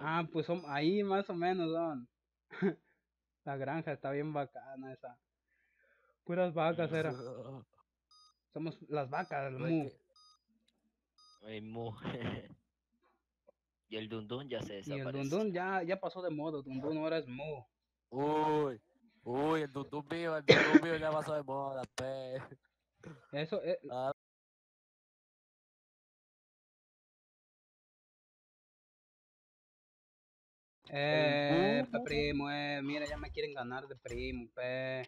Ah, pues son ahí más o menos son. La granja está bien bacana esa. Puras vacas era. Somos las vacas, el No es mu. que... El mu. Y el dundun ya se Y el desapareció. dundun ya pasó de moda. Dundun ahora es mu. Uy, el dundun mío ya pasó de moda, pe. Eso Ah, el mu, mu, mu. primo, mira, ya me quieren ganar de primo, pe.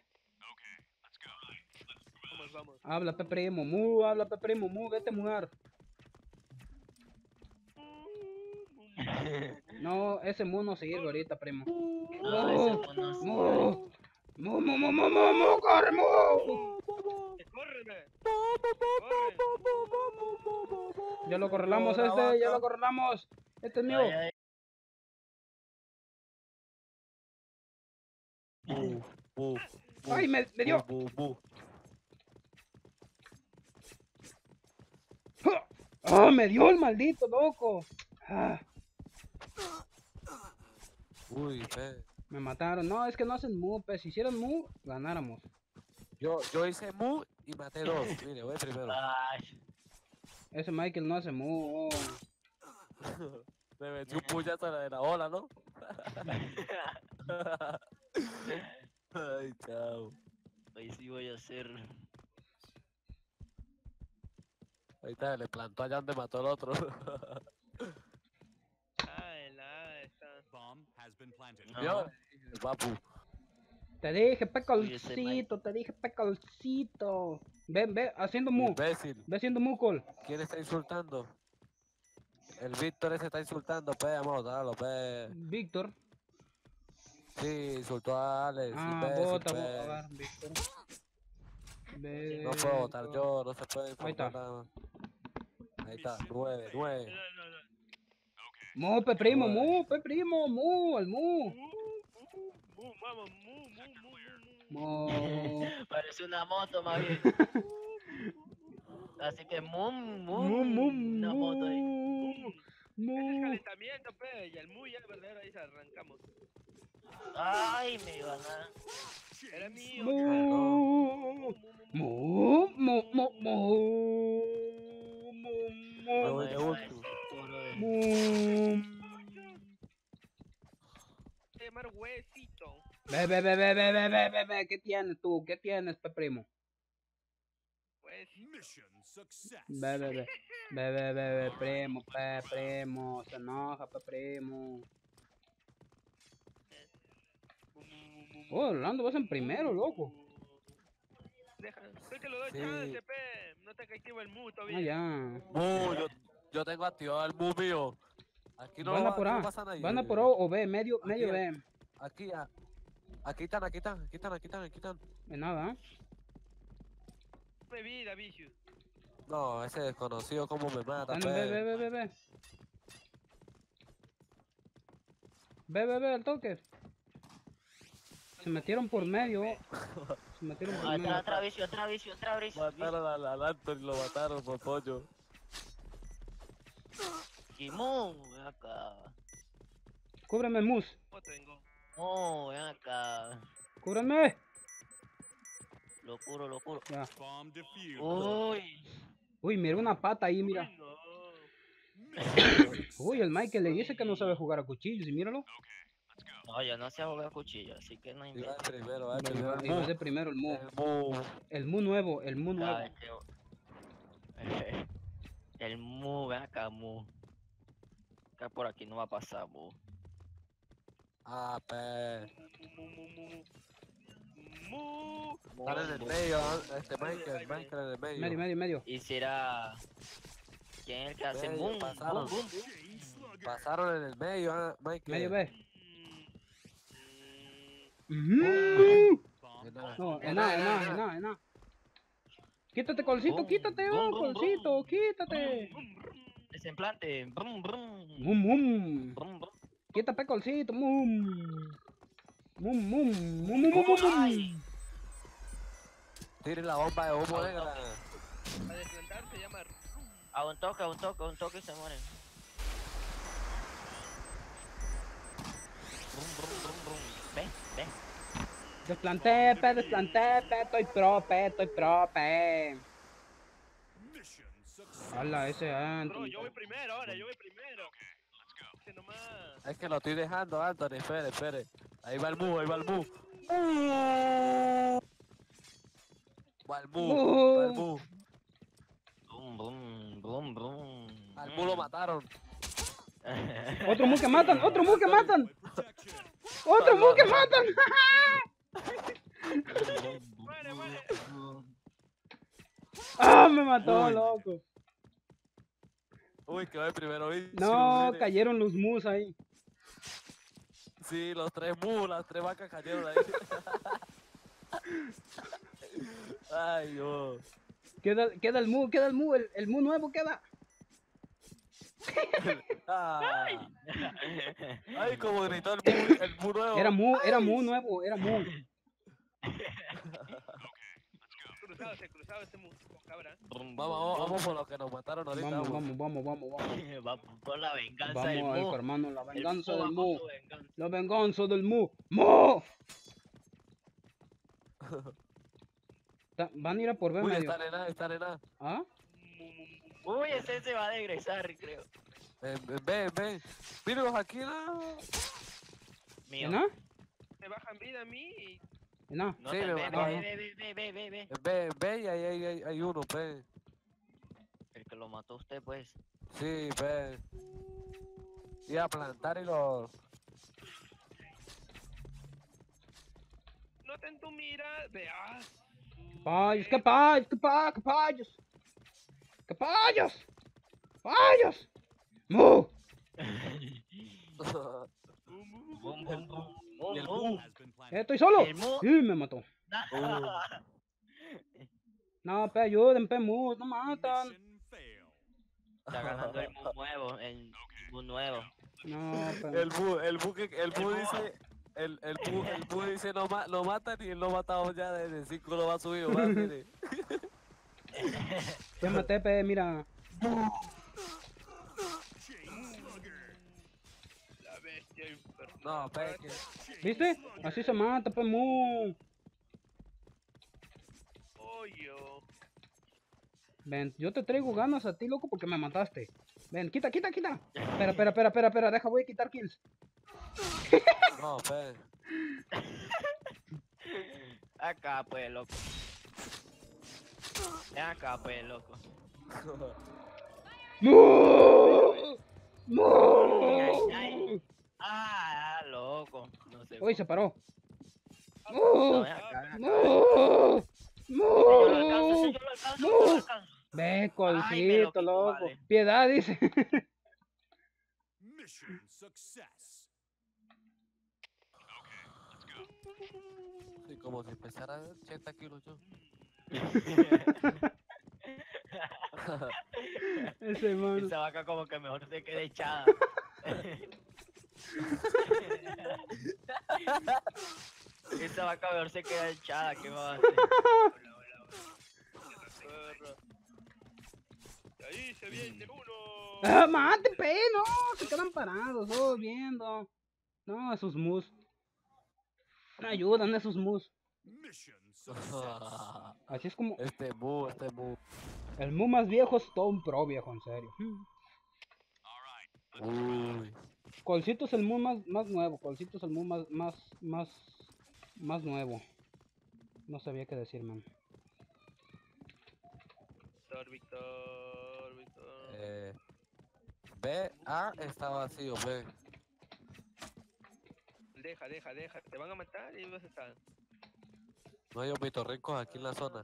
Vamos. Habla, pe primo, mu, vete a mudar. No, ese mu no sirve ahorita, primo. No, ese mu no sirve. Mu, corre, mu. ¡Córreme! Ya lo correlamos La este, ya vaca. lo correlamos. Este es mío. Ay, ay. Bu, bu, bu, Ay, me dio. bu, bu. ¡Ah! Me dio el maldito loco. Ah, Uy, pe. me mataron. No, es que no hacen mu, pe. Si hicieran mu, ganáramos. Yo hice mu y maté dos. Mire, voy primero. Ay. Ese Michael no hace mu. Me metí un puñazo de la ola, ¿no? Ay, chao. Ahí sí voy a hacer. Ahí está, le plantó allá donde mató al otro. ¿Vio? El papu. Te dije, pecolcito. Ve, haciendo mu. Imbécil. Ve haciendo mu, col. ¿Quién está insultando? El Víctor ese está insultando, pe, vamos a botarlo, pe. Víctor. Sí, insultó a Alex, Ah, imbécil, bota, pe. a ver, Víctor. No puedo votar yo, no se puede Ahí está. informar nada. Ahí está, 9. Mu, pe primo, mu, al mu. Mu. Parece una moto, más bien. Así que una moto ahí. Ese es calentamiento, pe, y el mu ya el verdadero ahí se arrancamos. Ay, me iban a... Era mío. Llamar huesito. Ve, ¿qué tienes tú? ¿Qué tienes, pe primo? Ve, primo, primo, se enoja, pe primo. Oh, Orlando, vas en primero, loco. Soy que lo doy chance, pe. No te activo el mu todavía. Ah, ya. Yo tengo activado el mu mío. Aquí no, Van a por aquí A. no pasa nada. Van a por O o B, medio Aquí, B. Aquí están. De nada, ¿eh? Me vida, bicho. No, ese desconocido como me mata, Están en pe. B. Ve, al toque. Se metieron por medio. Se metieron por medio. Otra visión. Mataron al Anthony, lo mataron por pollo. Kimon, ven acá. Cúbreme, Mus. Oh, ven acá. Cúbreme. Lo curo. Ya. Uy. Uy, mira una pata ahí, mira. Uy, el Michael le dice que no sabe jugar a cuchillos y míralo. No, yo no sé jugar cuchillo, así que no invento. Y va de primero el mu. El mu nuevo. El mu, ven acá, mu. Acá por aquí no va a pasar, mu. Ah, pe. Mu. Están en el medio, Michael en el medio. Medio. Y será... ¿Quién es el que hace mu? Pasaron en el medio, Michael. Medio B. No, en nada. Quítate, colcito, quítate, colcito, quítate. Desemplante. Quítate, colcito, Tiren la bomba de humo negra. A desflantar se llama. A un toque y se mueren. Desplanté, pe, estoy pro, pe. Hala, ese Bro, yo voy primero ahora, yo voy primero. Que nomás. Es que lo estoy dejando, Anthony, espere. Ahí va el mu. Va el mu. Brum, brum, brum, brum. Al mu lo mataron. Otro mu que matan. Brum, ¡Otro mu que matan! Muere. ¡Ah, me mató, Uy. loco! Uy, que va el primero. No, cayeron los mus ahí. Sí, los 3 mu, las 3 vacas cayeron ahí. Ay, Dios. Queda el mu, el mu nuevo queda. Ah. Ay, como gritó el mu nuevo. Era mu nuevo, era mu. Cruzado ese músico, cabra. Brum, Vamos por los que nos mataron ahorita. Vamos. Vamos por la venganza del Vamos, mu. hermano, la El venganza mu del va mu. con su venganza. La venganza del mu. ¡Mu! Van a ir a por B Uy, medio. está arena. ¿Ah? Uy, ese se va a degresar, creo. Ven. Mírenlos aquí, ¿no? Mío. ¿No? Me bajan vida a mí y ¿No? No Sí, te me ve, mataron. ve. Y ahí hay uno, ve. El que lo mató a usted, pues. Sí, ve. Y a plantar y los... no te en tu mira, veas. Payos, ¿qué payos? ¡Mu! Bum, bum, bum. Y el Bum, mu. bum. ¿Estoy solo? El mu. Sí, me mató. No, pe, ayuden, pe, mu, no matan. Está ganando el mu nuevo. No, pe. El mu dice... El mu dice no matan y él lo ha matado ya desde el 5 lo va subido, va, mire. Ya maté, pe, mira. La bestia infernal. No, pe, que... ¿Viste? Así se mata, pe, mu. Pollo. Ven, yo te traigo ganas a ti, loco, porque me mataste. Ven, quita. Espera, deja, voy a quitar kills. No, pe. Acá, pues, loco. Ven acá, pues, loco. ¡Mu! Ay. Ah, loco. No sé. Uy, se paró. No, ven acá, ven acá. ¡Mu! Yo lo alcanzo, yo lo alcanzo. Ve, Ay, me lo colcito, quitó, loco. vale. Piedad, dice. Sí, como si pesara 80 kilos yo. Ese mano. Esa vaca como que mejor se quede echada. Esa vaca mejor se queda echada, ¿qué va a hacer? Perra. Y ahí se viene uno. ¡Ah, mate, pe! No, se quedan parados, todos viendo. No, esos mus. No ayudan esos mus. Así es como... Este mu. El mu más viejo es todo un pro, viejo, en serio. Uy. Colcito es el mu más nuevo. Colcito es el mu más nuevo. No sabía qué decir, man. Víctor. B, A está vacío, B. Deja. Te van a matar y vas a estar. No hay ornitorrincos aquí en la zona.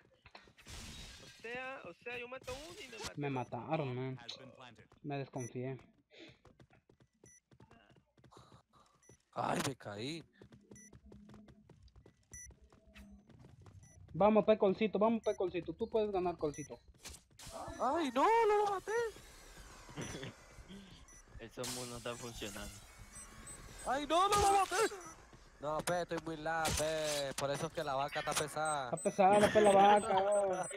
O sea, yo mato a uno y me matan. Me mataron, man. Me desconfié. Ay, me caí. Vamos, pe, colcito. Tú puedes ganar, colcito. Ay, no lo maté. Eso no está funcionando. Ay, no lo maté. No, pe, estoy muy la, pe. Por eso es que la vaca está pesada. Está pesada, pe, la vaca.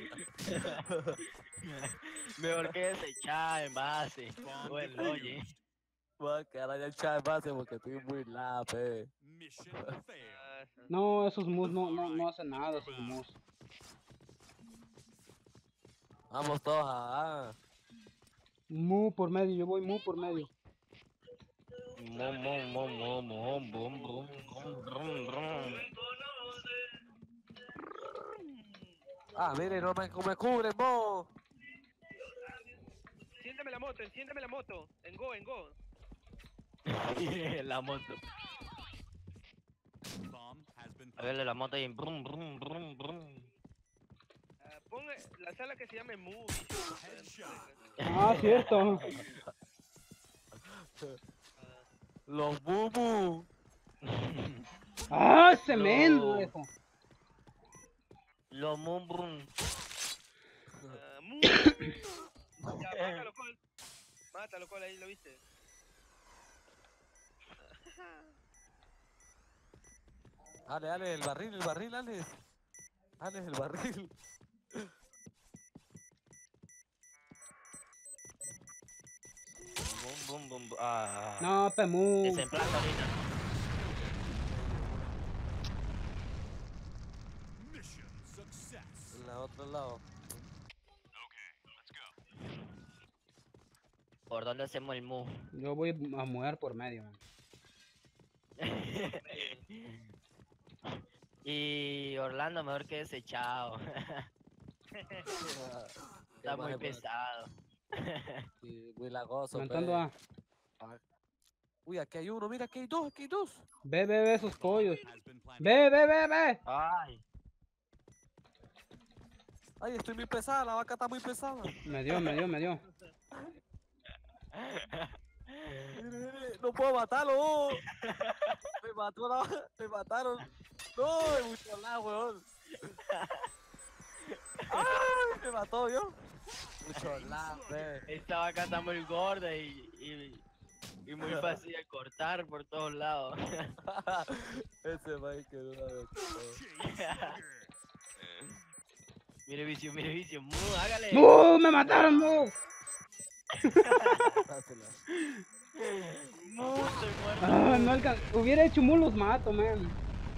Mejor que desechada en base. Bueno, oye. Voy a quedar allá echada en base porque estoy muy la, pe. Ay, pasa. No, esos mus no hacen nada, esos mus. Vamos todos a... Mu por medio, yo voy mu por medio. Mum, mum, mum, mum, mum, bum, bum, bum, brum, brum. Ah, mire, no me cubren, vos. Enciéndeme la moto. En go. La moto. A verle la moto y brum, brum, brum, brum. Pon la sala que se llame Movie. Ah, cierto. Los bubu. Ah, cemento, No. viejo. Lo mum, brum. Ya, mátalo, Col, ahí lo viste. Ale, el barril, Ale. Ale, el barril. Bum, bum, bum, bum. Ah. No, pe mu. Desemplaza ahorita. En el otro lado. ¿Por dónde hacemos el mu? Yo voy a mover por medio, man. Y Orlando mejor que desechado. Está muy pesado. Sí, muy lagoso, Plantando pe. A. Uy, aquí hay uno, mira, aquí hay dos. Ve esos pollos. Ve. Ay. Ay, estoy muy pesada, la vaca está muy pesada. Me dio. Mire, no puedo matarlo. Me mataron. No, es mucho lado, weón. Ay, me mató yo. Mucho lado, pe. Esta vaca está muy gorda y muy fácil de cortar por todos lados. Ese Mike era una vez. Mire vicio, mu, hágale. ¡Mu! ¡Me mataron, mu! Mu, estoy muerto. Ah, no hubiera hecho mu, los mato, man.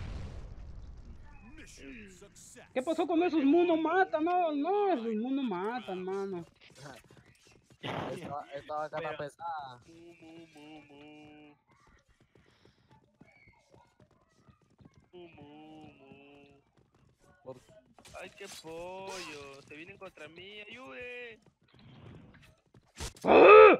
¿Qué pasó con esos mu? No matan, no, esos mu no matan, mano. Esta vaca está pesada. Por- Ay, qué pollo. Se vienen contra mí. Ayude. ¡Ah!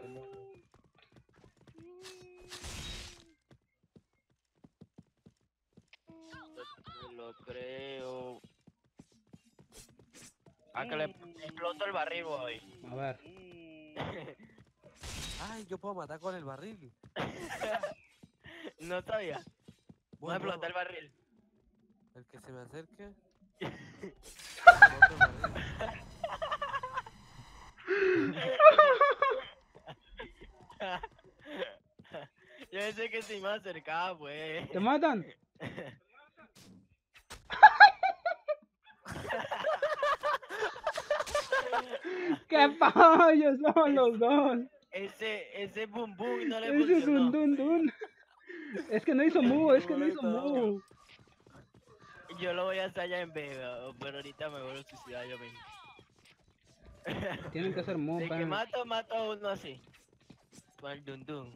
No lo creo. Ah, que le exploto el barril, boy. A ver. Ay, yo puedo matar con el barril. No sabía. Voy a explotar el barril. El que se me acerque. Exploto el barril. Yo pensé que se iba a acercar, pues. ¿Te matan? ¡Qué pollos son los dos! Ese bum bum no le Ese funcionó. dun. Es que no hizo mu. Yo lo voy a hacer allá en Vega, pero ahorita me voy a suicidar yo mismo. Tienen que hacer mu, De que pe. mato a uno así. Con el dun dun.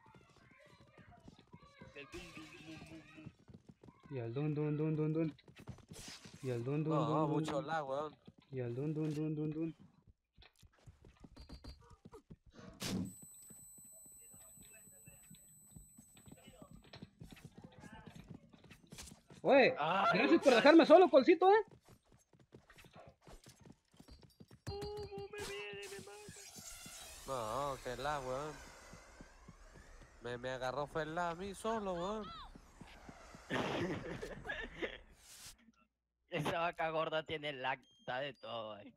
Y el dun. Y el dun. No, mucho lag, weón. Y el dun. Oye, Ay, gracias por dejarme solo, Colcito, No, que lag, weón. Me agarró fue el lag a mí solo, weón. esa vaca gorda tiene lag, está de todo ahí.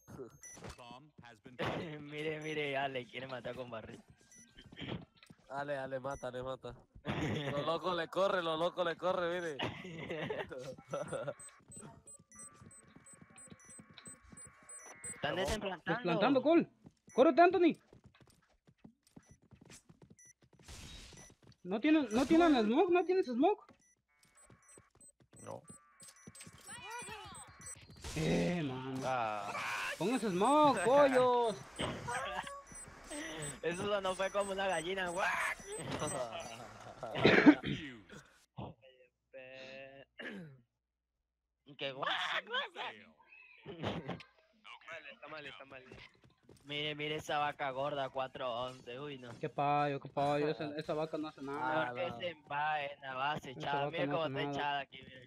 Mire, Ale, quiere matar con barril. Dale, mata. Lo loco le corre, mire. Están desemplantando. Desplantando, Col. Córrete, Anthony. ¿No tienes smoke? mano. Ah, Pónganse smoke, pollos. eso no fue como una gallina. ¡Guac! Pe- Que guac, guac, guac. Está mal, está mal. Mire, mire esa vaca gorda 411, uy no. Qué payo, esa vaca no hace nada. Mejor que no. se va en la base Esa echada. vaca Mira no cómo hace está nada. echada aquí, mire.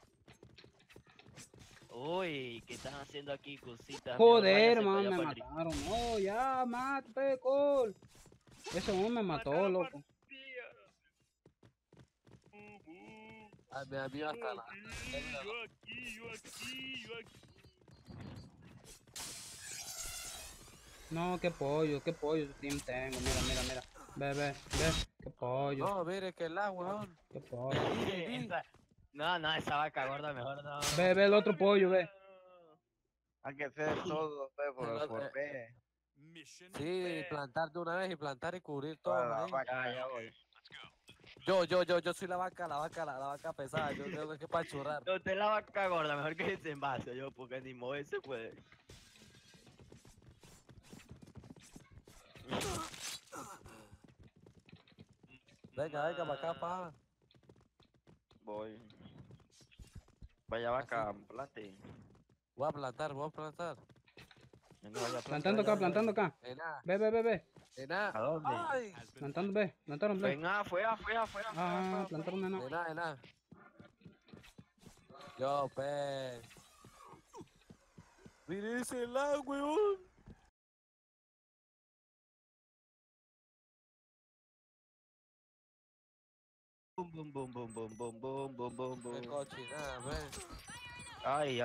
Uy, ¿qué están haciendo aquí, cositas? Joder, man, me mataron. No, ya, mate, col. Ese hombre me mató, loco. A mi amigo hasta la. Yo aquí. No, qué pollo de team tengo. Mira. Ve. Qué pollo, No, mire que el agua, weón. qué pollo. No, esa vaca gorda mejor no. Ve el otro pollo, ve. Hay que hacer todo, pe, Pero, por P. Sí, plantar de una vez y plantar y cubrir todo. Para la ahí. vaca. Ya voy. Yo soy la vaca pesada. Yo tengo que pachurrar. No, usted es la vaca gorda, mejor que ese envase, yo, porque ni moverse puede. Venga, para acá, pa. Voy. Vaya vaca, plante. Voy a plantar. Venga, vaya, Plantando acá. En nada, Ve. en nada. ¿A dónde? Ay, Plantaron, ve. Venga, afuera. Ah, plantaron de no. en nada. Yo, pe. Mire ese lag, weón. Bum. Qué cochinada, pe. Ay.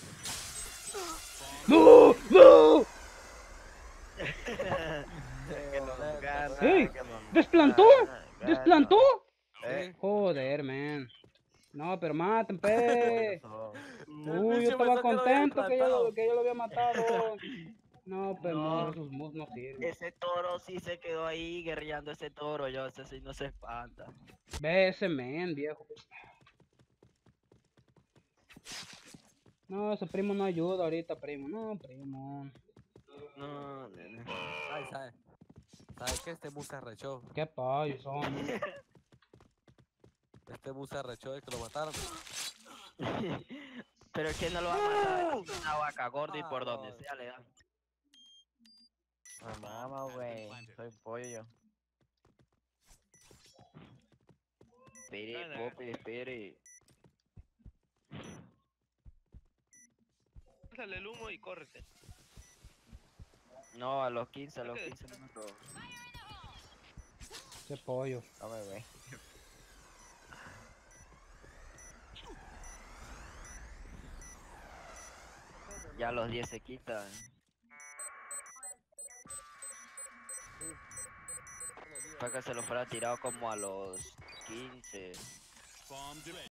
¡No! Que nos gana, ¡Ey! que nos ¿Desplantó? gana. ¿Desplantó? Eh, Joder, man. No, pero maten, pe. Uy, yo bicho estaba pensó que lo había contento plantado. que yo lo había matado. No, pero No. esos mus no sirven. Ese toro sí se quedó ahí guerreando ese toro, yo, ese sí no se espanta. Ve ese men, viejo. No, ese primo no ayuda ahorita, primo. No, primo. No, nene. Ay, ¿sabes qué? Este mus se arrechó. Qué payo son. Este mus se arrechó de que lo mataron. Pero es que no lo va a matar, es una vaca gorda y por Ah, donde no. sea le dan. Vamos, güey. Soy pollo. Espere, Nada. Pope, espere. Pásale el humo y córrete. No, a los 15 minutos. Qué pollo. Dame, güey. Ya a los 10 se quitan. Fue que se lo fuera tirado como a los 15.